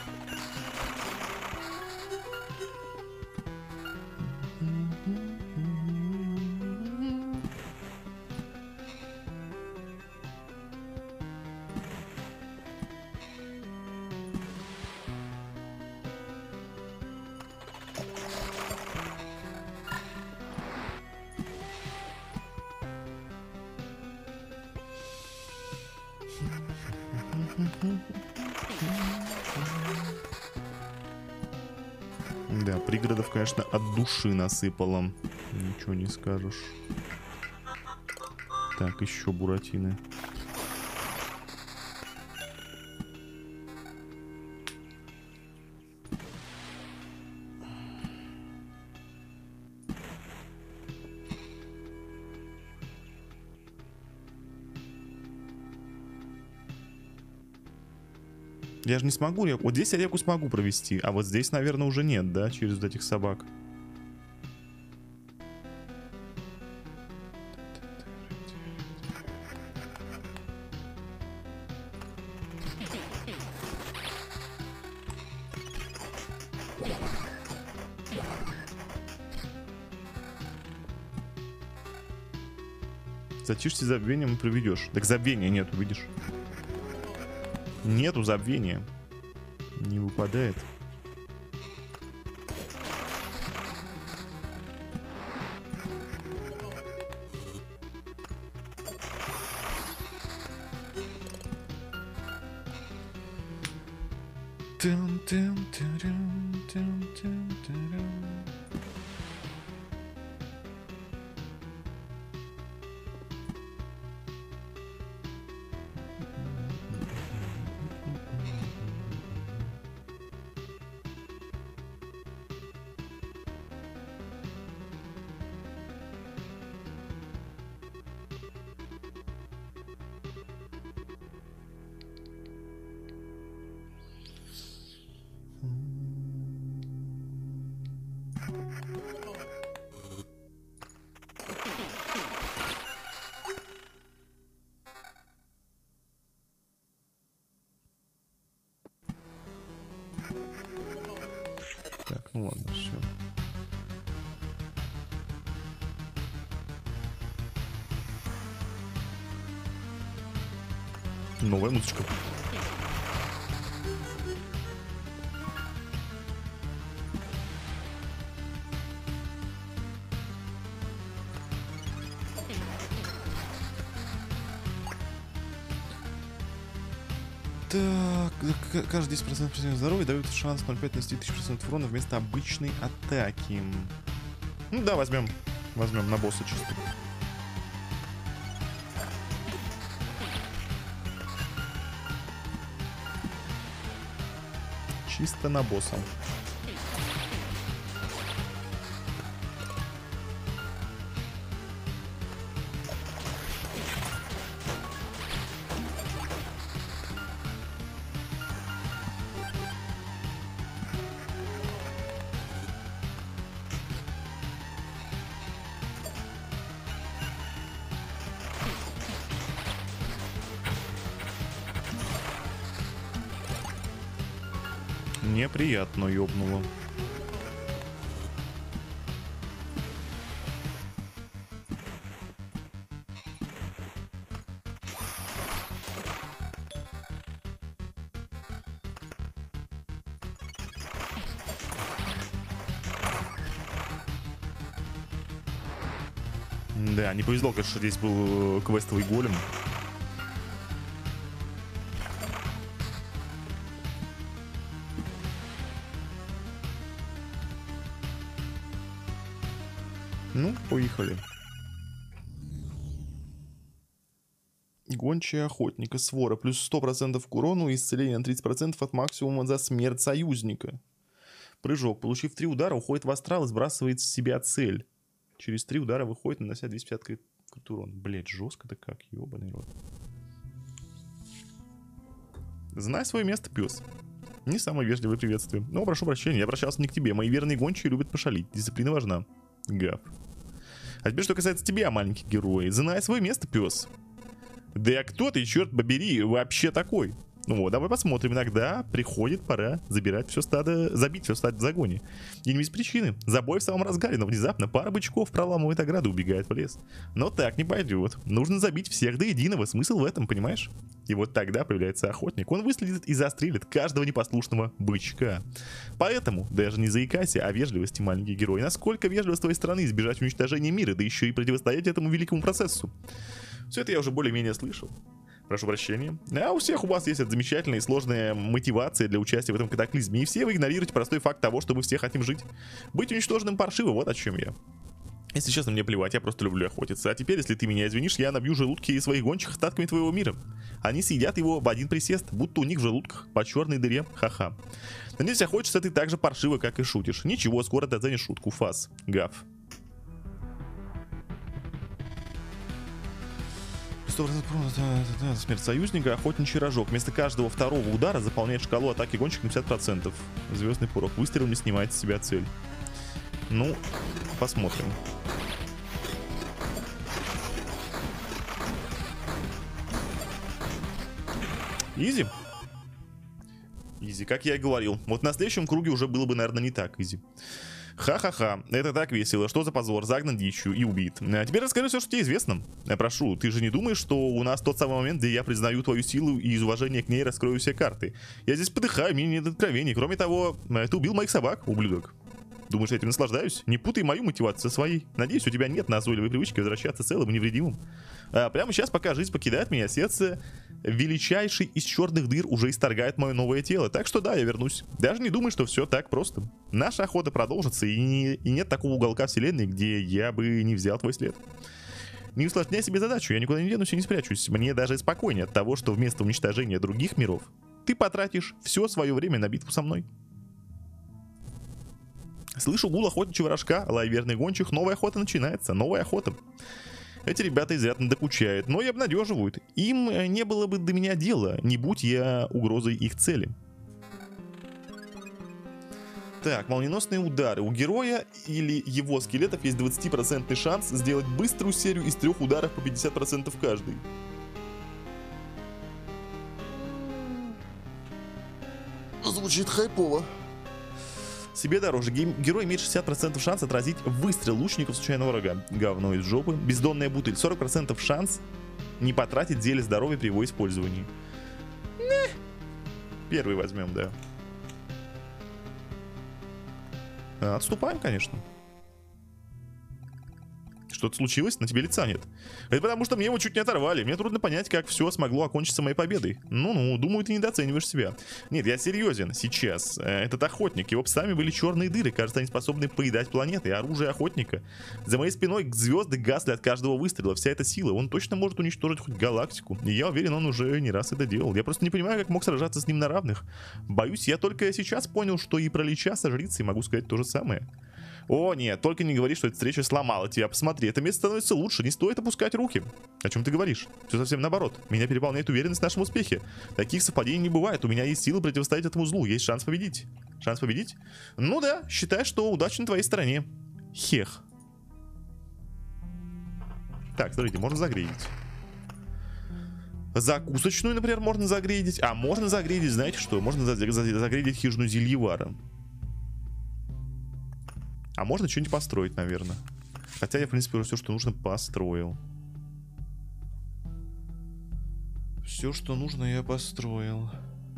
Да, пригородов, конечно, от души насыпало. Ничего не скажешь. Так, еще буратины. Я же не смогу реку. Вот здесь я реку смогу провести, а вот здесь, наверное, уже нет, да, через вот этих собак. Затишьте забвением и проведешь. Так забвения нету, видишь? Нету забвения. Не выпадает. Так, ну ладно, все. Новая музычка. Так, каждый 10% здоровья дает шанс 0,5 нанести 1000% урона вместо обычной атаки. Ну да, возьмем. Возьмем на босса чисто. Чисто на босса. Неприятно ёбнуло. Да, не повезло, конечно, здесь был квестовый голем. Ну, поехали. Гончая охотника, свора, плюс 100% к урону и исцеление на 30% от максимума за смерть союзника. Прыжок. Получив 3 удара, уходит в астрал и сбрасывает с себя цель. Через 3 удара выходит, нанося 250 крит урон. Блять, жестко-то как, ебаный рот. Знай свое место, пес. Не самое вежливое приветствие. Но прошу прощения, я обращался не к тебе. Мои верные гончие любят пошалить. Дисциплина важна. Гав. А теперь, что касается тебя, маленький герой. Знай свое место, пес. Да кто ты, черт побери, вообще такой? Ну вот, давай посмотрим. Иногда приходит пора забирать все стадо, забить все стадо в загоне. И не без причины. Забой в самом разгаре, но внезапно пара бычков проламывает ограду и убегает в лес. Но так не пойдет. Нужно забить всех до единого. Смысл в этом, понимаешь? И вот тогда появляется охотник. Он выследит и застрелит каждого непослушного бычка. Поэтому даже не заикайся о вежливости, маленький герой. Насколько вежливо с твоей стороны избежать уничтожения мира, да еще и противостоять этому великому процессу. Все это я уже более-менее слышал. Прошу прощения. А у всех у вас есть эта замечательная и сложная мотивация для участия в этом катаклизме. И все вы игнорируете простой факт того, что мы все хотим жить. Быть уничтоженным паршиво, вот о чем я. Если честно, мне плевать, я просто люблю охотиться. А теперь, если ты меня извинишь, я набью желудки и своих гончих остатками твоего мира. Они съедят его в один присест, будто у них в желудках по черной дыре. Ха-ха. Надеюсь, охотишься ты так же паршиво, как и шутишь. Ничего, скоро ты оценишь шутку. Фас. Гав. 100% смерть союзника, охотничий рожок. Вместо каждого второго удара заполняет шкалу атаки гонщика на 50%. Звездный порог. Выстрел не снимает с себя цель. Ну, посмотрим. Изи. Изи, как я и говорил. Вот на следующем круге уже было бы, наверное, не так изи. Ха-ха-ха, это так весело, что за позор, загнан дичью и убит. А теперь расскажи все, что тебе известно. Прошу, ты же не думаешь, что у нас тот самый момент, где я признаю твою силу и из уважения к ней раскрою все карты? Я здесь подыхаю, мне нет откровений. Кроме того, ты убил моих собак, ублюдок. Думаешь, я этим наслаждаюсь? Не путай мою мотивацию со своей. Надеюсь, у тебя нет назойливой привычки возвращаться целым и невредимым. Прямо сейчас, пока жизнь покидает меня, сердце величайший из черных дыр уже исторгает мое новое тело. Так что да, я вернусь. Даже не думай, что все так просто. Наша охота продолжится, и нет такого уголка вселенной, где я бы не взял твой след. Не усложняй себе задачу, я никуда не денусь и не спрячусь. Мне даже спокойнее от того, что вместо уничтожения других миров ты потратишь все свое время на битву со мной. Слышу гул охотничьего рожка, лай верных гончих, новая охота начинается, новая охота. Эти ребята изрядно докучают, но и обнадеживают. Им не было бы до меня дела, не будь я угрозой их цели. Так, молниеносные удары. У героя или его скелетов есть 20% шанс сделать быструю серию из 3 ударов по 50% каждый. Звучит хайпово. Себе дороже. Герой имеет 60% шанс отразить выстрел лучников случайного врага. Говно из жопы. Бездонная бутыль. 40% шанс не потратить зелье здоровья при его использовании. Первый возьмем, да. Отступаем, конечно. Что-то случилось? На тебе лица нет. Это потому, что мне его чуть не оторвали. Мне трудно понять, как все смогло окончиться моей победой. Ну-ну, думаю, ты недооцениваешь себя. Нет, я серьезен сейчас. Этот охотник, его псами были черные дыры. Кажется, они способны поедать планеты. Оружие охотника. За моей спиной звезды гасли от каждого выстрела. Вся эта сила. Он точно может уничтожить хоть галактику. И я уверен, он уже не раз это делал. Я просто не понимаю, как мог сражаться с ним на равных. Боюсь, я только сейчас понял, что и про Лича со жрицей могу сказать то же самое. О, нет, только не говори, что эта встреча сломала тебя. Посмотри, это место становится лучше, не стоит опускать руки. О чем ты говоришь? Все совсем наоборот. Меня переполняет уверенность в нашем успехе. Таких совпадений не бывает. У меня есть силы противостоять этому злу. Есть шанс победить. Шанс победить? Ну да, считай, что удача на твоей стороне. Хех. Так, смотрите, можно загрейдить. Закусочную, например, можно загрейдить. А можно загрейдить, знаете что? Можно загрейдить хижину Зельевара. А можно что-нибудь построить, наверное. Хотя я, в принципе, все, что нужно, построил. Все, что нужно, я построил.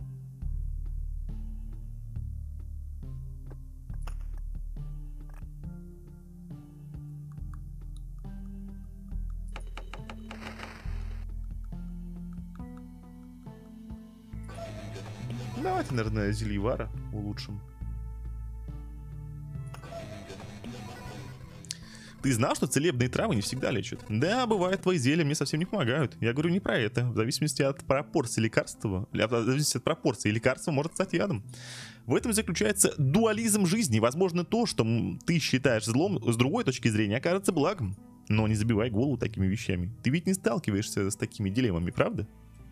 Давайте, наверное, Зельевара улучшим. Ты знал, что целебные травы не всегда лечат? Да, бывает, твои зелья мне совсем не помогают. Я говорю не про это. В зависимости от пропорции лекарства, лекарство может стать ядом. В этом заключается дуализм жизни. Возможно, то, что ты считаешь злом, с другой точки зрения окажется благом. Но не забивай голову такими вещами. Ты ведь не сталкиваешься с такими дилеммами, правда?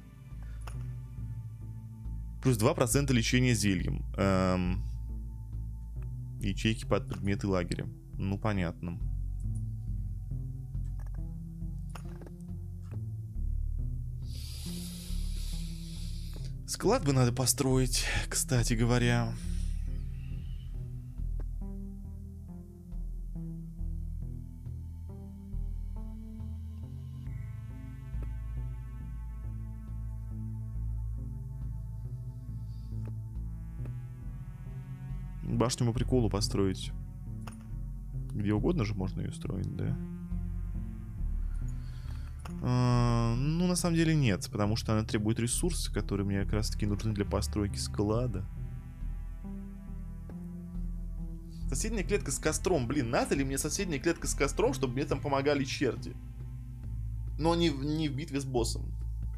Плюс 2% лечения зельем. Ячейки под предметы лагеря. Ну, понятно. Склад бы надо построить, кстати говоря. Башню по приколу построить. Где угодно же можно ее строить, да? Ну, на самом деле нет, потому что она требует ресурсы, которые мне как раз таки нужны для постройки склада. Соседняя клетка с костром. Блин, надо ли мне соседняя клетка с костром, чтобы мне там помогали черти? Но не в битве с боссом.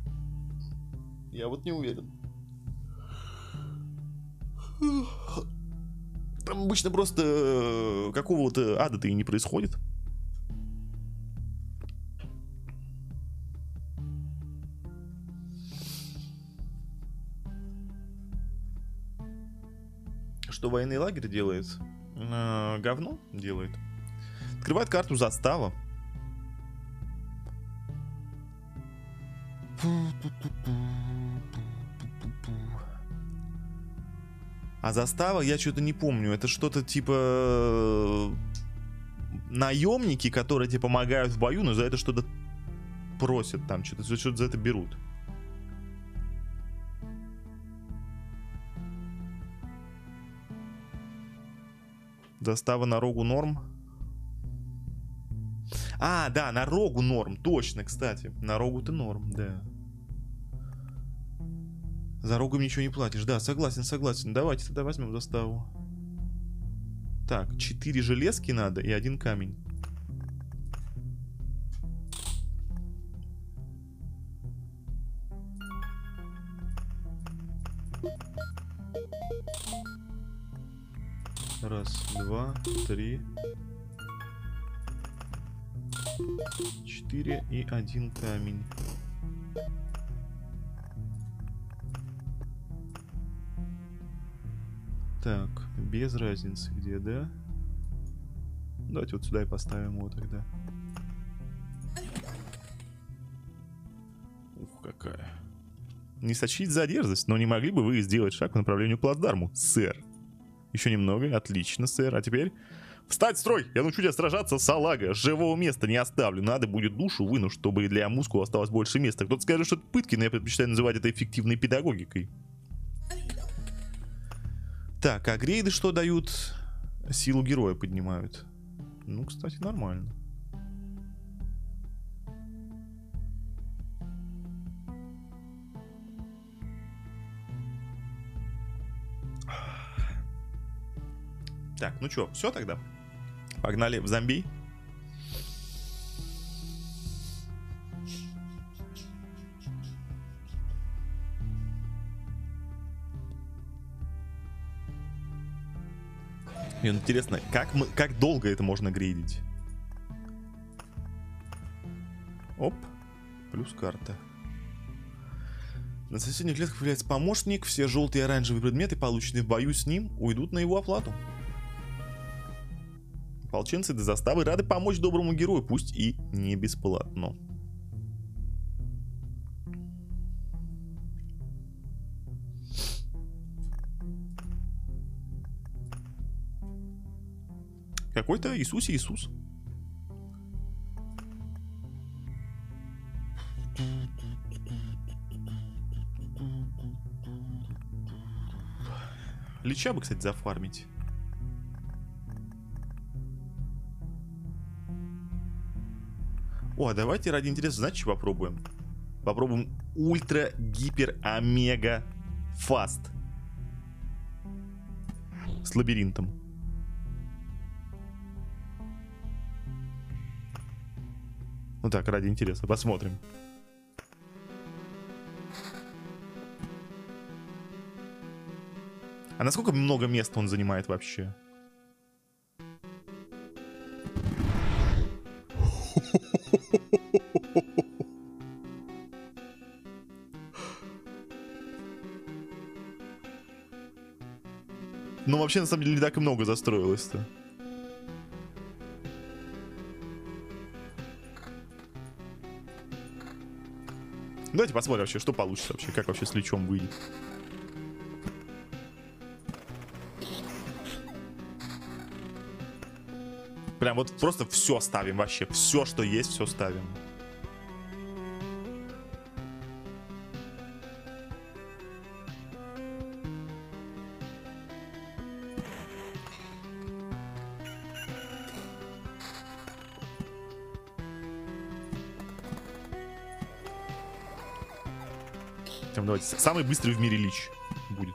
Я вот не уверен. Там обычно просто какого-то ада-то и не происходит. Что военный лагерь делает? Говно делает. Открывает карту застава. А застава, я что-то не помню. Это что-то типа наемники, которые тебе помогают в бою, но за это что-то просят там, что-то за это берут. Застава на рогу норм. А, да, на рогу норм. Точно, кстати. На рогу ты норм, да. За рогом ничего не платишь. Да, согласен, согласен. Давайте тогда возьмем заставу. Так, 4 железки надо и 1 камень. Раз, 2, 3, 4 и 1 камень. Так, без разницы где, да? Давайте вот сюда и поставим его тогда. Ух, какая. Не сочтите за дерзость, но не могли бы вы сделать шаг по направлению к плацдарму, сэр? Еще немного, отлично, сэр. А теперь... Встать в строй! Я научу тебя сражаться, салага. Живого места не оставлю. Надо будет душу выну, чтобы для мускула осталось больше места. Кто-то скажет, что это пытки, но я предпочитаю называть это эффективной педагогикой. Так, а грейды что дают? Силу героя поднимают. Ну, кстати, нормально. Так, ну чё, все тогда? Погнали в зомби. Мне интересно, как долго это можно грейдить? Оп, плюс карта. На соседних клетках появляется помощник. Все желтые и оранжевые предметы, полученные в бою с ним, уйдут на его оплату. Ополченцы до заставы рады помочь доброму герою, пусть и не бесплатно. Какой-то Иисус. Лича бы, кстати, зафармить. О, а давайте ради интереса, знаете, что попробуем? Попробуем ультра гипер омега фаст с лабиринтом. Ну так, ради интереса, посмотрим. А насколько много места он занимает вообще? Ну, вообще, на самом деле, не так и много застроилось-то. Давайте посмотрим вообще, что получится вообще, как вообще с Личом выйдет. Прям вот просто все ставим вообще, все, что есть, все ставим. Давайте, самый быстрый в мире Лич будет.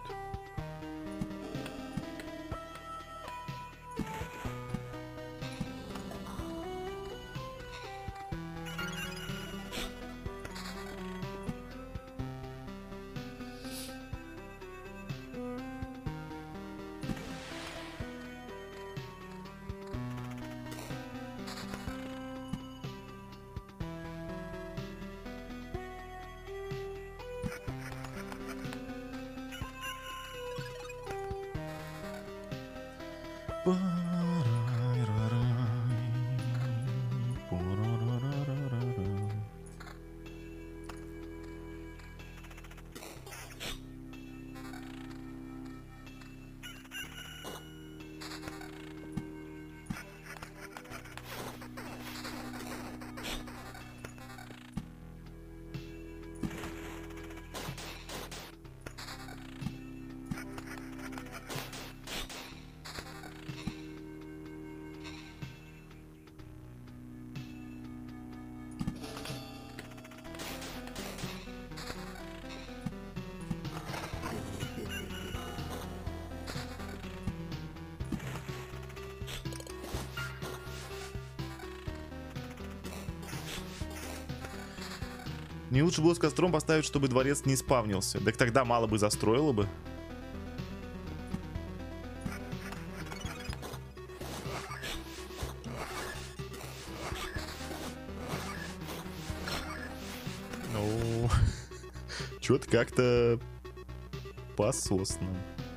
Мне лучше было с костром поставить, чтобы дворец не спавнился. Так тогда мало бы застроило бы. Ну, что-то как-то пососно.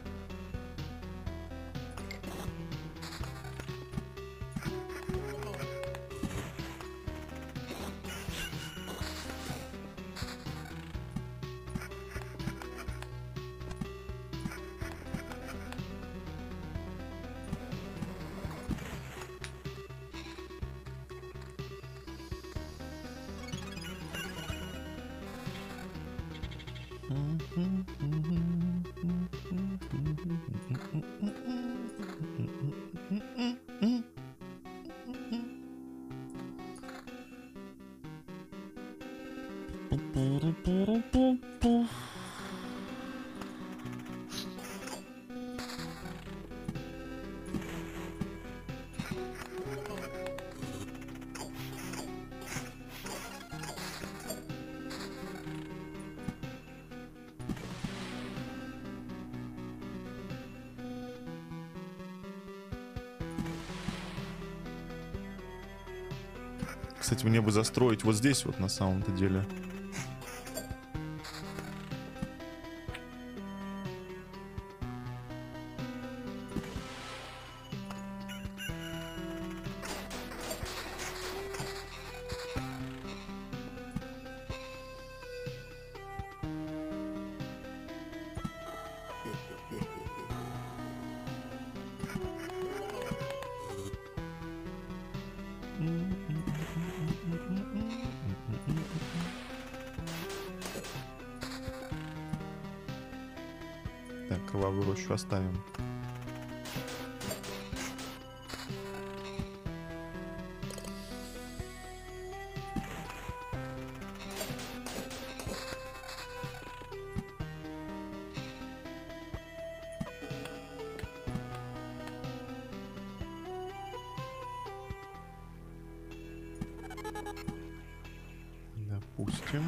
Кстати, мне бы застроить вот здесь вот на самом-то деле. Так, кровавую рощу оставим. допустим.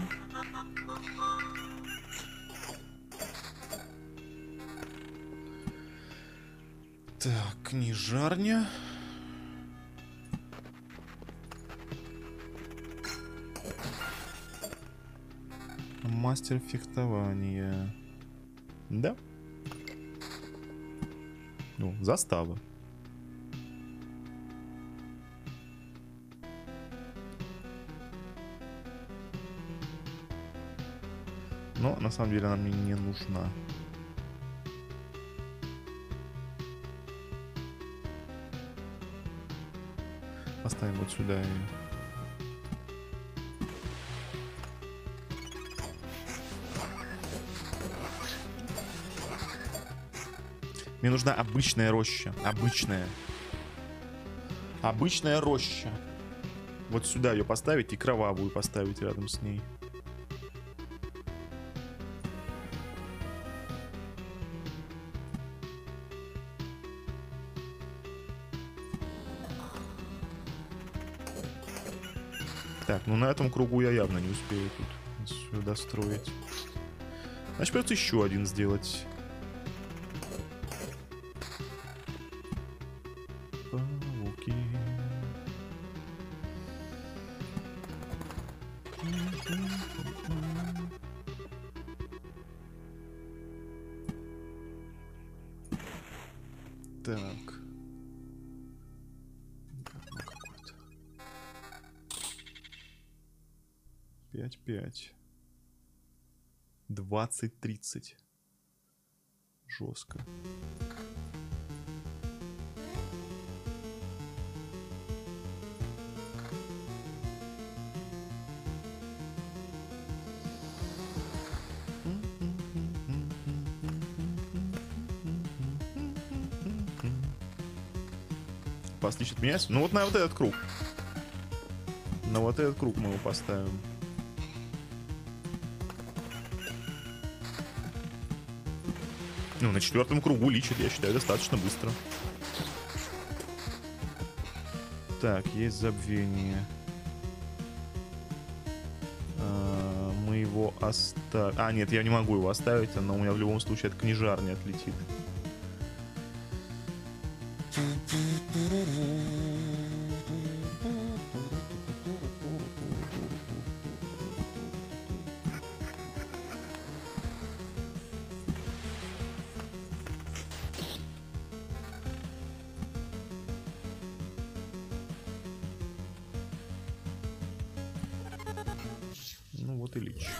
Так, книжарня. Мастер фехтования. Да. Ну, застава. Но на самом деле она мне не нужна. Поставим вот сюда ее. Мне нужна обычная роща. Обычная. Обычная роща. Вот сюда ее поставить и кровавую поставить рядом с ней. Так, ну на этом кругу я явно не успею тут сюда строить. Значит, придется еще один сделать. Пауки. Так. 5-5. 20-30. Жестко. Посличит меняется. Ну вот на вот этот круг. На вот этот круг мы его поставим. Ну, на 4-м кругу лечит, я считаю, достаточно быстро. Так, есть забвение. Мы его оставим. А, нет, я не могу его оставить, оно у меня в любом случае от книжарни отлетит. Ну вот и лич.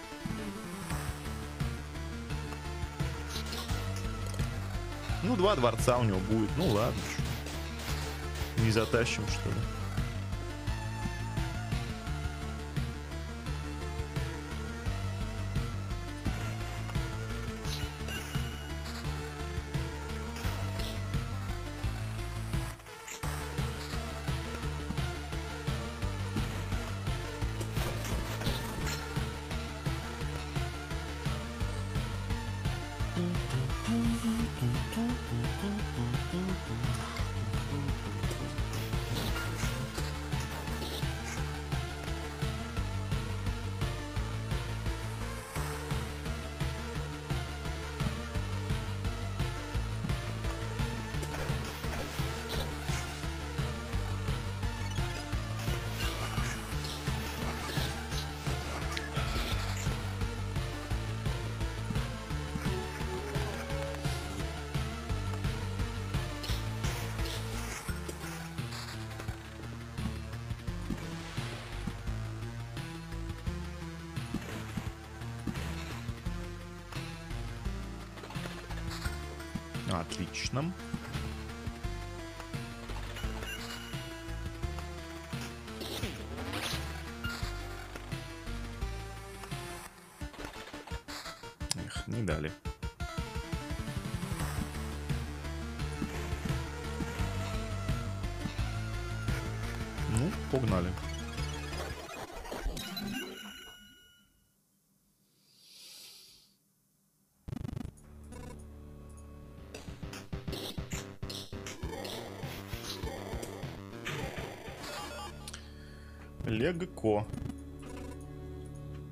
Ну, 2 дворца у него будет. Ну ладно. Не затащим, что ли. Отлично. Эх, не дали. Ну, погнали. Легко.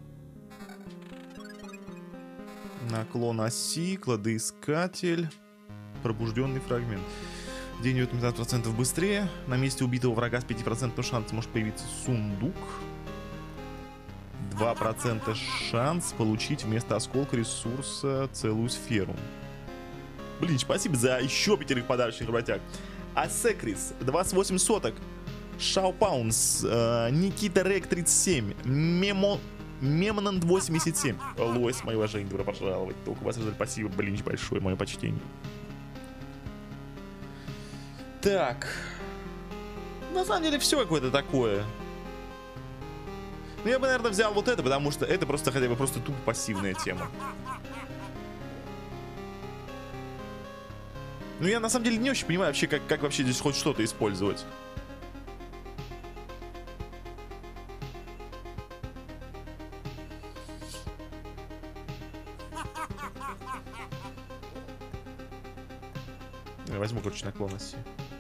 Наклон оси, кладоискатель, пробужденный фрагмент. День идет 15% быстрее. На месте убитого врага с 5% шансом может появиться сундук. 2% шанс получить вместо осколка ресурса целую сферу. Блин, спасибо за еще 5 подарочных работяг. Асекрис 28 соток. Шау Паунс, Никита Рек 37, Мемонант 87. Лойс, мои уважения, добро пожаловать. Только вас ожидали. Спасибо, блин, большое, мое почтение. Так. На самом деле все какое-то такое. Ну я бы, наверное, взял вот это, потому что это просто хотя бы просто тупо пассивная тема. Ну я на самом деле не очень понимаю вообще, как вообще здесь хоть что-то использовать. Я возьму, короче, наклонности.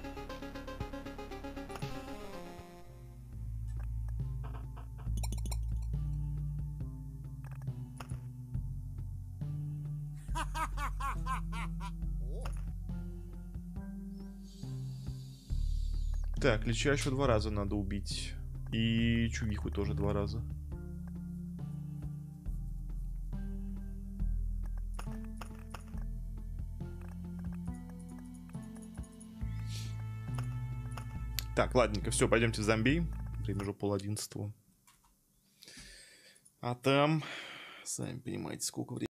Так, Лича еще 2 раза надо убить. И Чугиху тоже 2 раза. Так, ладненько, все, пойдемте в зомби. Время уже 10:30. А там, сами понимаете, сколько времени.